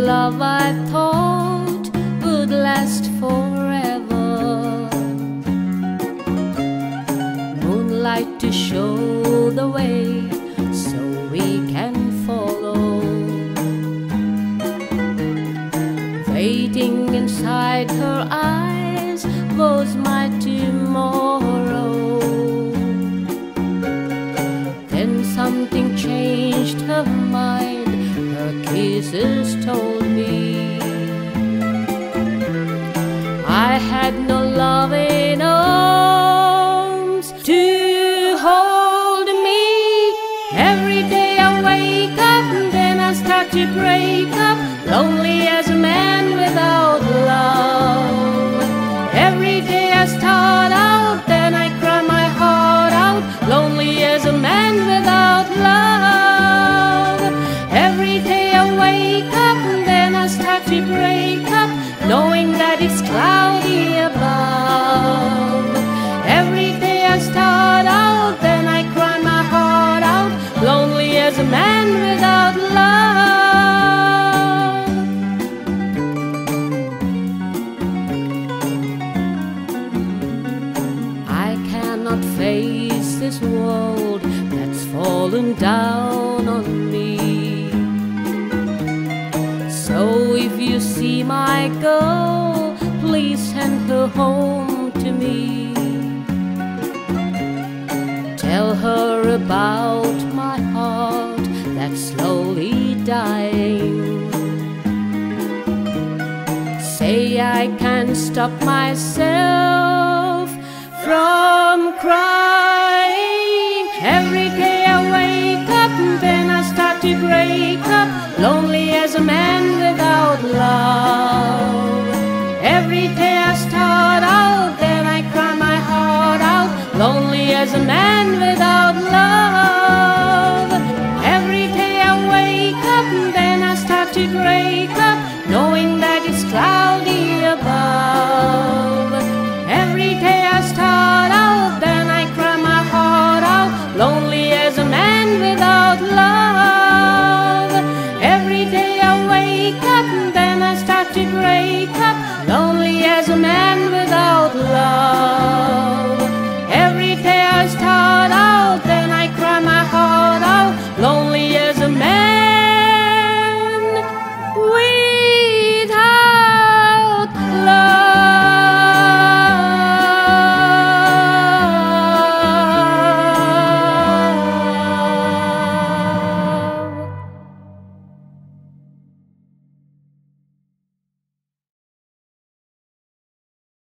love I thought would last forever. Moonlight to show the way so we can follow. Waiting inside her eyes was my tomorrow. Then something changed her mind, her kisses told me I had no loving arms to hold me. Every day I wake up and then I start to break up, lonely as a man without love. Every day I start out, then I cry my heart out, lonely as a man without love. Every day I wake up and then I start to break up, knowing that it's cloudy above. Every day I start out, then I cry my heart out, lonely as a man without love. I cannot face this world that's fallen down on me. So if you see my girl, please send her home to me. Tell her about my heart that's slowly dying. Say I can't stop myself from crying. Every day I wake up and then I start to break up, lonely